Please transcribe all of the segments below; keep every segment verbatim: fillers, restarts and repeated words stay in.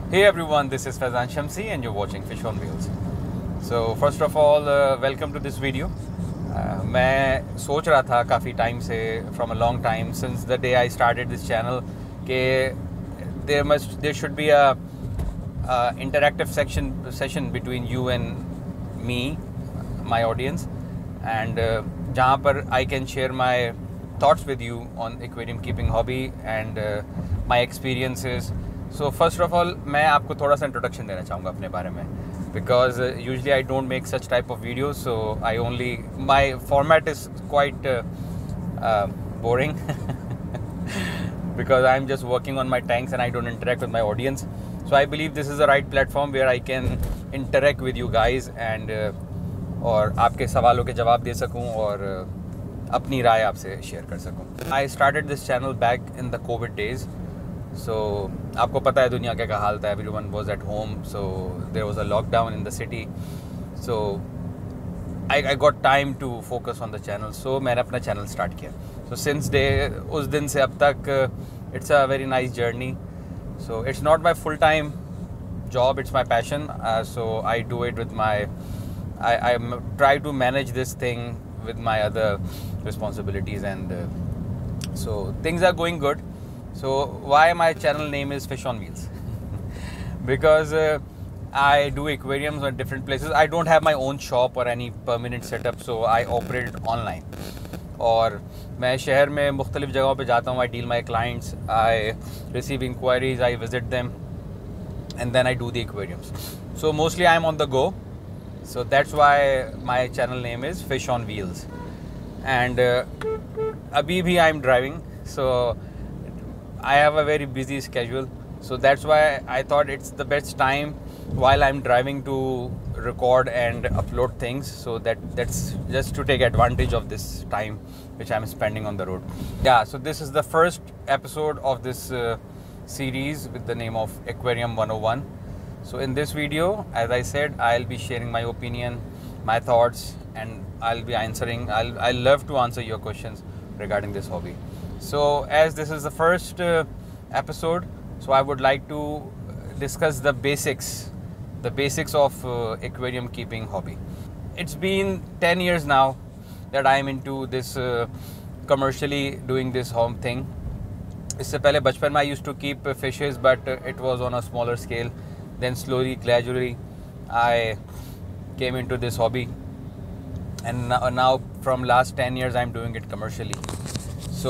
Hey everyone, this is Faizan Shamsi and you're watching Fish on Wheels. So first of all, uh, welcome to this video. Uh, मैं सोच रहा था काफ़ी time से, from a long time, since the day I started this channel, कि there must there should be a, a interactive section session between you and me, my audience, and uh, जहाँ पर I can share my thoughts with you on aquarium keeping hobby and uh, my experiences. So first of all, मैं आपको थोड़ा सा introduction देना चाहूँगा अपने बारे में, because uh, usually I don't make such type of videos, so I only my format is quite uh, uh, boring because I'm just working on my tanks and I don't interact with my audience. So I believe this is the right platform where I can interact with you guys and uh, और आपके सवालों के जवाब दे सकूँ और uh, अपनी राय आपसे share कर सकूँ. I started this channel back in the COVID days. So आपको पता है दुनिया क्या हाल था. Everyone was at home, so there was a lockdown in the city. So I, I got time to focus on the channel. So मैंने अपना channel start किया. So since day उस दिन से अब तक uh, it's a very nice journey. So it's not my full time job, it's my passion. Uh, so I do it with my I I try to manage this thing with my other responsibilities, and uh, so things are going good. So why my channel name is Fish on Wheels? Because uh, I do aquariums at different places. I don't have my own shop or any permanent setup, so I operate it online. और मैं शहर में मुख्तलिफ जगहों पे जाता हूँ. I deal my clients, I receive inquiries, I visit them, and then I do the aquariums. So mostly I'm on the go. So that's why my channel name is Fish on Wheels. And uh, अभी भी I'm driving, so I have a very busy schedule, so that's why I thought it's the best time while I'm driving to record and upload things. So that that's just to take advantage of this time which I'm spending on the road. Yeah, so this is the first episode of this uh, series with the name of Aquarium one oh one. So in this video, as I said, I'll be sharing my opinion, my thoughts, and I'll be answering. I'll I'll love to answer your questions regarding this hobby. So as this is the first uh, episode, so I would like to discuss the basics, the basics of uh, aquarium keeping hobby. It's been ten years now that I am into this uh, commercially doing this home thing. इससे पहले बचपन में I used to keep fishes, but uh, it was on a smaller scale. Then slowly, gradually, I came into this hobby, and now, now from last ten years I'm doing it commercially. So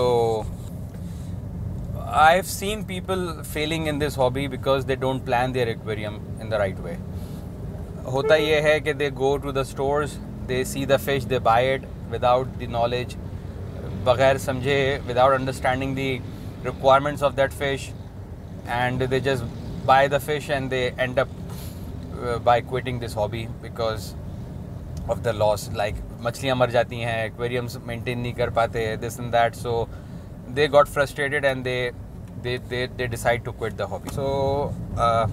I've seen people failing in this hobby because they don't plan their aquarium in the right way. होता ये है कि they go to the stores, they see the fish, they buy it without the knowledge, बगैर समझे, without understanding the requirements of that fish, and they just buy the fish and they end up uh, by quitting this hobby because of the loss. Like मछलियाँ मर जाती हैं, aquariums maintain नहीं कर पाते, this and that. So they got frustrated and they they they, they decide to quit the hobby. So uh,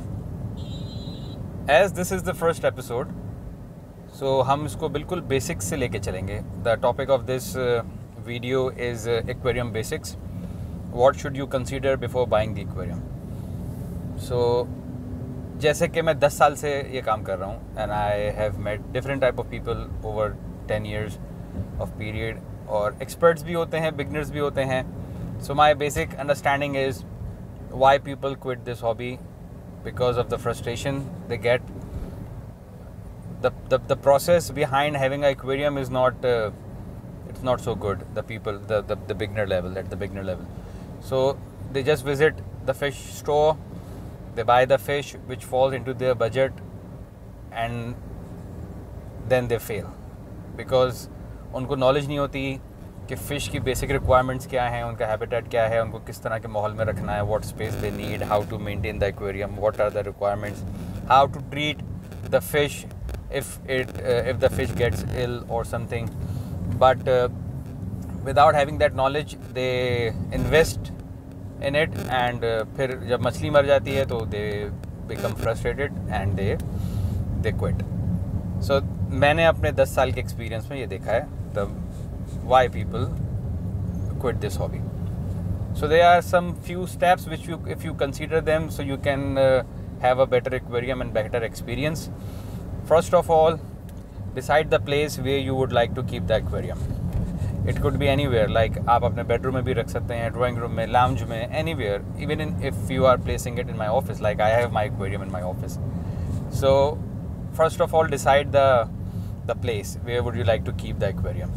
as this is the first episode, so हम इसको बिल्कुल basics से लेके चलेंगे. The topic of this uh, video is uh, aquarium basics. What should you consider before buying the aquarium? So जैसे कि मैं दस साल से ये काम कर रहा हूँ, and I have met different type of people over ten years of period, और experts भी होते हैं, beginners भी होते हैं. So my basic understanding is why people quit this hobby, because of the frustration they get. The the, the process behind having an aquarium is not uh, it's not so good. The people, the, the the beginner level, at the beginner level. So they just visit the fish store. They buy the fish which falls into their budget, and then they fail because उनको knowledge नहीं होती कि fish की basic requirements क्या हैं, उनका habitat क्या है, उनको किस तरह के माहौल में रखना है, what space they need, how to maintain the aquarium, what are the requirements, how to treat the fish if it uh, if the fish gets ill or something. But uh, without having that knowledge, they invest in it, and uh, फिर जब मछली मर जाती है तो they become frustrated and they they quit. So मैंने अपने दस साल के एक्सपीरियंस में ये देखा है the why people quit this hobby. So there are some few steps which you, if you consider them, so you can uh, have a better aquarium and better experience. First of all, decide the place where you would like to keep the aquarium. It could be anywhere, like आप अपने bedroom में भी रख सकते हैं, drawing room में, lounge में, anywhere. Even in, if you are placing it in my office, like I have my aquarium in my office. So first of all, decide the the place where would you like to keep the aquarium.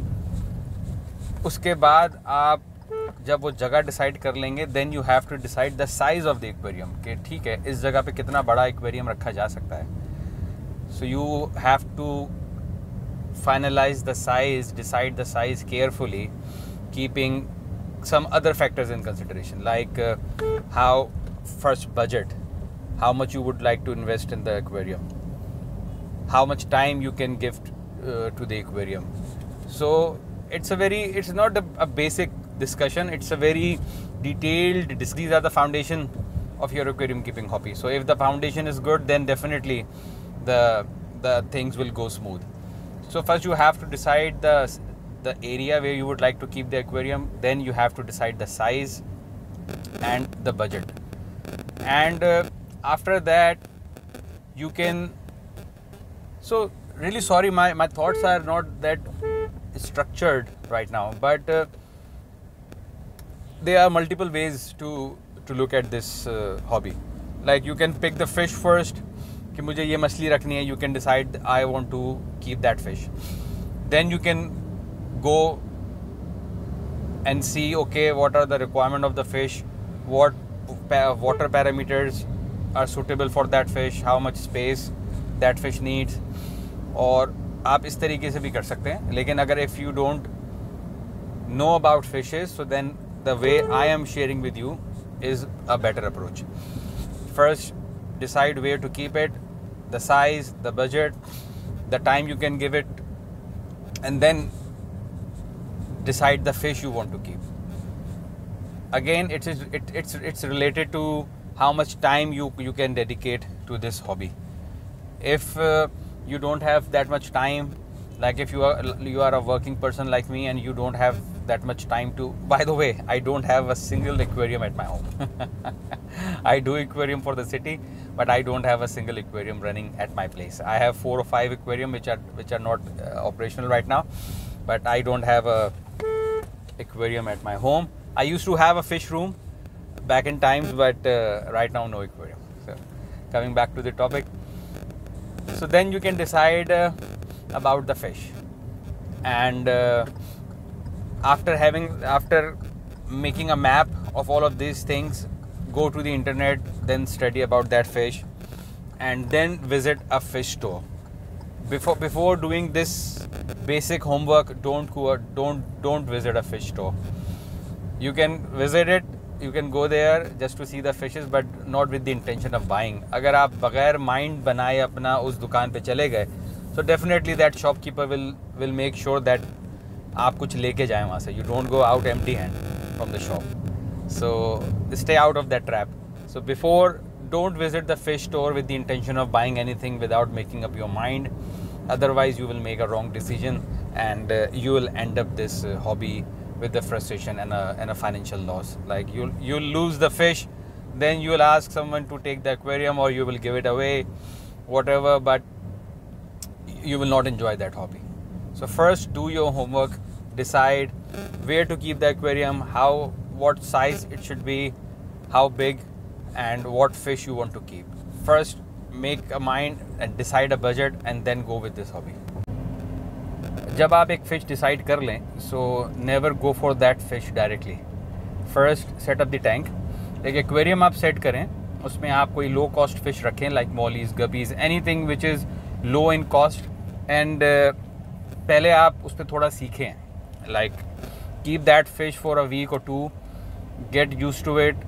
उसके बाद आप जब वो जगह decide कर लेंगे, then you have to decide the size of the aquarium. कि ठीक है, इस जगह पे कितना बड़ा aquarium रखा जा सकता है. So you have to finalize the size, decide the size carefully, keeping some other factors in consideration, like uh, how first budget, how much you would like to invest in the aquarium, how much time you can give uh, to the aquarium. So it's a very, it's not a, a basic discussion, it's a very detailed, these are the foundation of your aquarium keeping hobby. So if the foundation is good, then definitely the the things will go smooth. So first you have to decide the the area where you would like to keep the aquarium, then you have to decide the size and the budget, and uh, after that you can, so really sorry, my, my thoughts are not that structured right now, but uh, there are multiple ways to to look at this uh, hobby. Like you can pick the fish first, कि मुझे ये मछली रखनी है, you can decide I want to keep that fish. Then you can go and see, okay, what are the requirement of the fish, what water parameters are suitable for that fish, how much space that fish needs. और आप इस तरीके से भी कर सकते हैं, लेकिन अगर if you don't know about fishes, so then the way I am sharing with you is a better approach. First, decide where to keep it, the size, the budget, the time you can give it, and then decide the fish you want to keep. Again, it is it, it's it's related to how much time you you can dedicate to this hobby. If uh, you don't have that much time, like if you are you are a working person like me and you don't have that much time to, by the way, I don't have a single aquarium at my home. I do aquarium for the city, but I don't have a single aquarium running at my place. I have four or five aquarium which are which are not uh, operational right now, but I don't have a aquarium at my home. I used to have a fish room back in times, but uh, right now no aquarium. So coming back to the topic, so then you can decide uh, about the fish, and uh, after having after making a map of all of these things, go to the internet, then study about that fish, and then visit a fish store. Before before doing this basic homework, don't go don't don't visit a fish store. You can visit it, you can go there just to see the fishes, but not with the intention of buying. अगर आप बगैर mind बनाए अपना उस दुकान पे चले गए, so definitely that shopkeeper will will make sure that आप कुछ लेके जाएं वहाँ से. You don't go out empty hand from the shop. So stay out of that trap. So before, don't visit the fish store with the intention of buying anything without making up your mind. Otherwise you will make a wrong decision, and uh, you will end up this uh, hobby with the frustration and a, and a financial loss. Like you'll you'll lose the fish, then you will ask someone to take the aquarium, or you will give it away, whatever, but you will not enjoy that hobby. So first, do your homework, decide where to keep the aquarium, how what size it should be, how big, and what fish you want to keep. First, make a mind and decide a budget, and then go with this hobby. जब आप एक fish decide कर लें, so never go for that fish directly. First, set up the tank. एक aquarium आप set करें, उसमें आप कोई low cost fish रखें, like mollies, guppies, anything which is low in cost, and uh, पहले आप उस पर थोड़ा सीखें. Like keep that fish for a week or two, get used to it,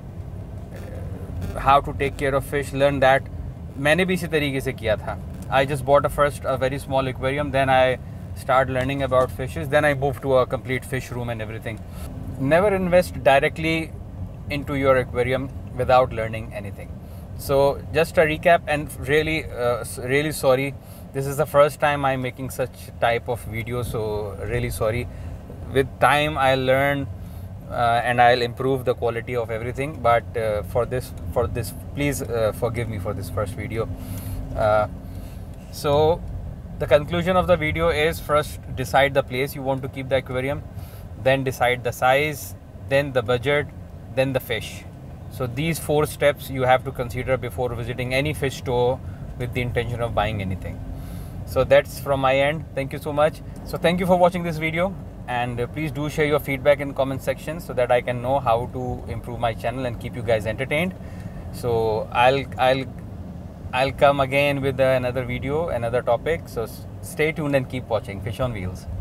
how to take care of fish, learn that. मैंने भी इसी तरीके से किया था. I just bought a first a very small aquarium, then I start learning about fishes, then I moved to a complete fish room and everything. Never invest directly into your aquarium without learning anything. So just a recap, and really uh, really sorry, this is the first time I'm making such type of video, so really sorry. With time I learned uh, and I'll improve the quality of everything. But uh, for this, for this, please uh, forgive me for this first video. Uh, so the conclusion of the video is, first decide the place you want to keep the aquarium, then decide the size, then the budget, then the fish. So these four steps you have to consider before visiting any fish store with the intention of buying anything. So that's from my end. Thank you so much. So thank you for watching this video, and uh, please do share your feedback in comment section so that I can know how to improve my channel and keep you guys entertained. So I'll I'll I'll come again with uh, another video, another topic. So stay tuned and keep watching Fish on Wheels.